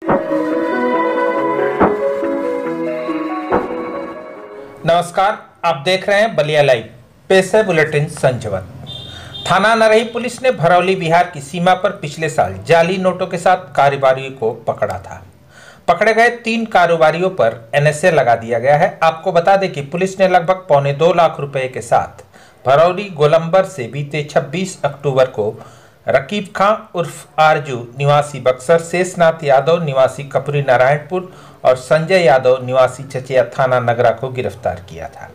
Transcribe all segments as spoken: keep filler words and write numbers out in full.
नमस्कार, आप देख रहे हैं बलिया लाइव। पेश है बुलेटिन संजवन। थाना नरही पुलिस ने भरौली बिहार की सीमा पर पिछले साल जाली नोटों के साथ कारोबारियों को पकड़ा था। पकड़े गए तीन कारोबारियों पर एन एस ए लगा दिया गया है। आपको बता दें कि पुलिस ने लगभग पौने दो लाख रुपए के साथ भरौली गोलंबर से बीते छब्बीस अक्टूबर को रकीब खां उर्फ आरजू निवासी बक्सर, शेषनाथ यादव निवासी कपुरी नारायणपुर और संजय यादव निवासी चचिया थाना नगरा को गिरफ्तार किया था।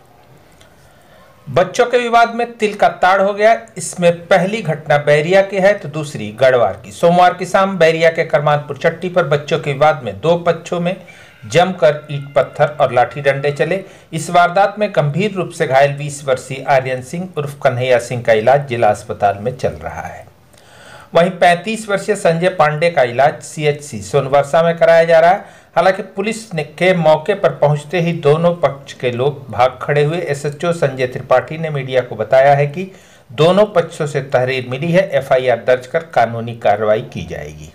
बच्चों के विवाद में तिल का ताड़ हो गया। इसमें पहली घटना बैरिया की है तो दूसरी गढ़वार की। सोमवार की शाम बैरिया के करमानपुर चट्टी पर बच्चों के विवाद में दो पक्षों में जमकर ईंट पत्थर और लाठी डंडे चले। इस वारदात में गंभीर रूप से घायल बीस वर्षीय आर्यन सिंह उर्फ कन्हैया सिंह का इलाज जिला अस्पताल में चल रहा है। वहीं पैंतीस वर्षीय संजय पांडे का इलाज सी एच सी सोनवर्षा में कराया जा रहा है। हालांकि पुलिस ने के मौके पर पहुंचते ही दोनों पक्ष के लोग भाग खड़े हुए। S H O Sanjay Tripathi ने मीडिया को बताया है कि दोनों पक्षों से तहरीर मिली है, एफ आई आर दर्ज कर कानूनी कार्रवाई की जाएगी।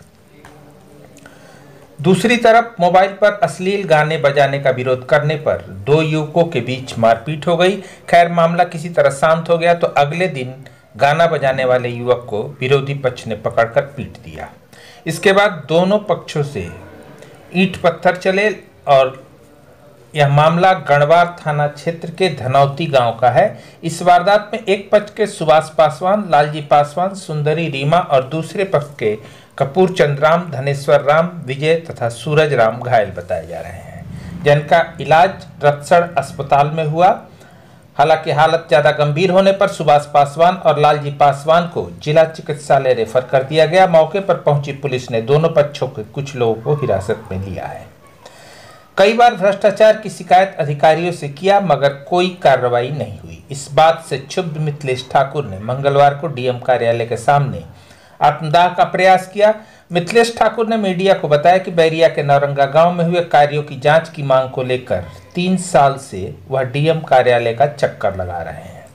दूसरी तरफ मोबाइल पर अश्लील गाने बजाने का विरोध करने पर दो युवकों के बीच मारपीट हो गई। खैर, मामला किसी तरह शांत हो गया तो अगले दिन गाना बजाने वाले युवक को विरोधी पक्ष ने पकड़कर पीट दिया। इसके बाद दोनों पक्षों से ईंट पत्थर चले और यह मामला गणवार थाना क्षेत्र के धनौती गांव का है। इस वारदात में एक पक्ष के सुभाष पासवान, लालजी पासवान, सुंदरी रीमा और दूसरे पक्ष के कपूर चंद्राम, धनेश्वर राम, विजय तथा सूरज राम घायल बताए जा रहे हैं, जिनका इलाज रतसड़ अस्पताल में हुआ। हालांकि हालत ज्यादा गंभीर होने पर सुभाष पासवान और लालजी पासवान को जिला चिकित्सालय रेफर कर दिया गया। मौके पर पहुंची पुलिस ने दोनों पक्षों के कुछ लोगों को हिरासत में लिया है। कई बार भ्रष्टाचार की शिकायत अधिकारियों से किया मगर कोई कार्रवाई नहीं हुई। इस बात से क्षुब्ध मिथिलेश ठाकुर ने मंगलवार को डी एम कार्यालय के सामने आत्मदाह का प्रयास किया। मिथिलेश ठाकुर ने मीडिया को बताया कि बैरिया के नौरंगा गांव में हुए कार्यों की जांच की मांग को लेकर तीन साल से वह डी एम कार्यालय का चक्कर लगा रहे हैं।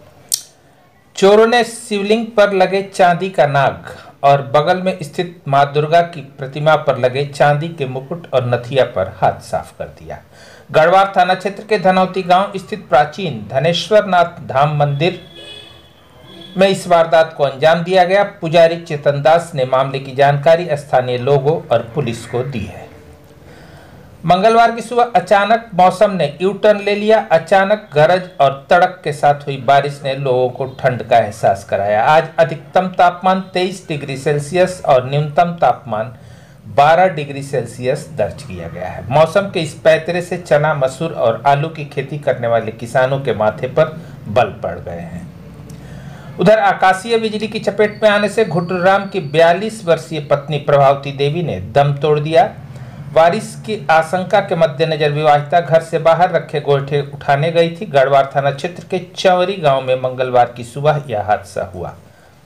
चोरों ने शिवलिंग पर लगे चांदी का नाग और बगल में स्थित मां दुर्गा की प्रतिमा पर लगे चांदी के मुकुट और नथिया पर हाथ साफ कर दिया। गढ़वार थाना क्षेत्र के धनौती गांव स्थित प्राचीन धनेश्वर नाथ धाम मंदिर में इस वारदात को अंजाम दिया गया। पुजारी चेतन दास ने मामले की जानकारी स्थानीय लोगों और पुलिस को दी है। मंगलवार की सुबह अचानक मौसम ने यू टर्न ले लिया। अचानक गरज और तड़क के साथ हुई बारिश ने लोगों को ठंड का एहसास कराया। आज अधिकतम तापमान तेईस डिग्री सेल्सियस और न्यूनतम तापमान बारह डिग्री सेल्सियस दर्ज किया गया है। मौसम के इस पैतरे से चना, मसूर और आलू की खेती करने वाले किसानों के माथे पर बल पड़ गए हैं। उधर आकाशीय बिजली की चपेट में आने से घुटुराम की बयालीस वर्षीय पत्नी प्रभावती देवी ने दम तोड़ दिया। बारिश की आशंका के मद्देनजर विवाहिता घर से बाहर रखे गोइठे उठाने गई थी। गढ़वार थाना क्षेत्र के चंवरी गांव में मंगलवार की सुबह यह हादसा हुआ।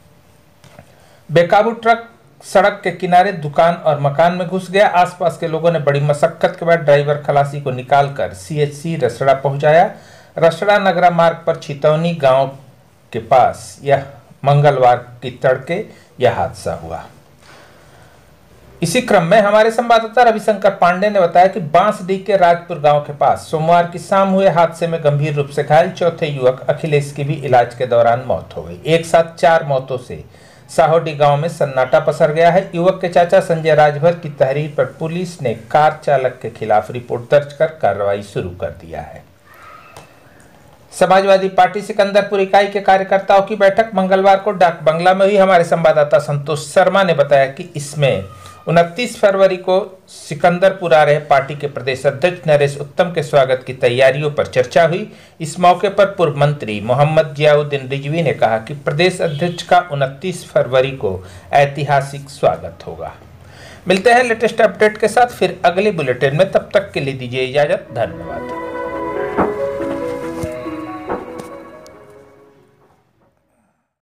बेकाबू ट्रक सड़क के किनारे दुकान और मकान में घुस गया। आसपास के लोगों ने बड़ी मशक्कत के बाद ड्राइवर खलासी को निकालकर सी एच सी रसड़ा पहुंचाया। रसड़ा नगरा मार्ग पर छितौनी गांव के पास यह मंगलवार की तड़के यह हादसा हुआ। इसी क्रम में हमारे संवाददाता रविशंकर पांडे ने बताया कि बांसडीह के राजपुर गांव के पास सोमवार की शाम हुए हादसे में गंभीर रूप से घायल चौथे युवक अखिलेश की भी इलाज के दौरान मौत हो गई। एक साथ चार मौतों से साहोडी गांव में सन्नाटा पसर गया है। युवक के चाचा संजय राजभर की तहरीर पर पुलिस ने कार चालक के खिलाफ रिपोर्ट दर्ज कर कार्रवाई शुरू कर दिया है। समाजवादी पार्टी सिकंदरपुर इकाई के कार्यकर्ताओं की बैठक मंगलवार को डाक बंगला में हुई। हमारे संवाददाता संतोष शर्मा ने बताया कि इसमें उनतीस फरवरी को सिकंदरपुर आ रहे पार्टी के प्रदेश अध्यक्ष नरेश उत्तम के स्वागत की तैयारियों पर चर्चा हुई। इस मौके पर पूर्व मंत्री मोहम्मद जियाउद्दीन रिजवी ने कहा कि प्रदेश अध्यक्ष का उनतीस फरवरी को ऐतिहासिक स्वागत होगा। मिलते हैं लेटेस्ट अपडेट के साथ फिर अगले बुलेटिन में, तब तक के लिए दीजिए इजाजत। धन्यवाद।